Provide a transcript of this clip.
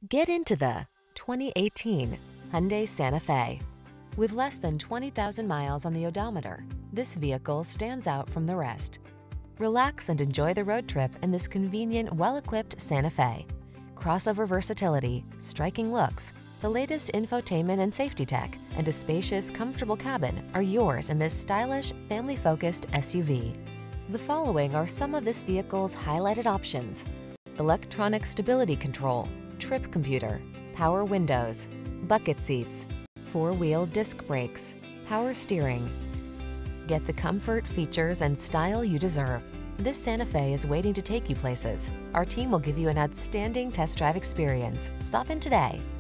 Get into the 2018 Hyundai Santa Fe. With less than 20,000 miles on the odometer, this vehicle stands out from the rest. Relax and enjoy the road trip in this convenient, well-equipped Santa Fe. Crossover versatility, striking looks, the latest infotainment and safety tech, and a spacious, comfortable cabin are yours in this stylish, family-focused SUV. The following are some of this vehicle's highlighted options: electronic stability control, trip computer, power windows, bucket seats, four-wheel disc brakes, power steering. Get the comfort, features, and style you deserve. This Santa Fe is waiting to take you places. Our team will give you an outstanding test drive experience. Stop in today.